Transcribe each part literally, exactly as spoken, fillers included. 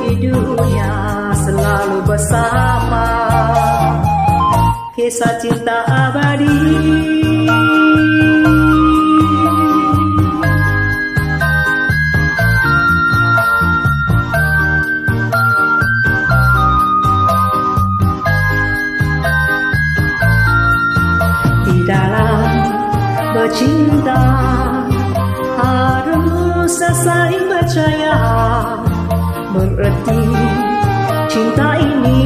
di dunia selalu bersama. Kisah cinta abadi. Di dalam bercinta harus saling percaya, berarti cinta ini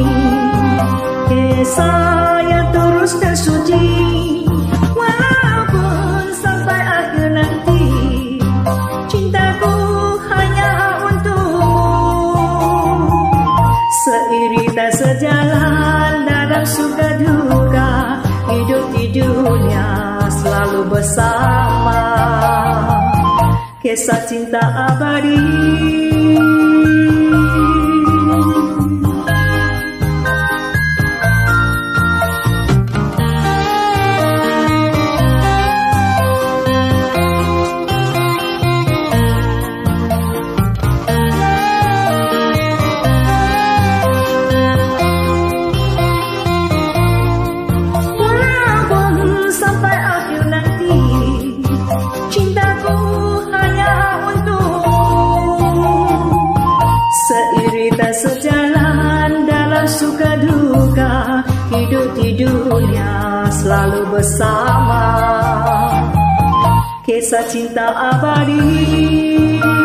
kisah yang terus dan suci. Walaupun sampai akhir nanti, cintaku hanya untukmu. Seiring dan sejalan dalam suka duka, hidup di dunia selalu bersama. Kisah cinta abadi. Sejalan dalam suka duka, hidup di dunia selalu bersama. Kisah cinta abadi.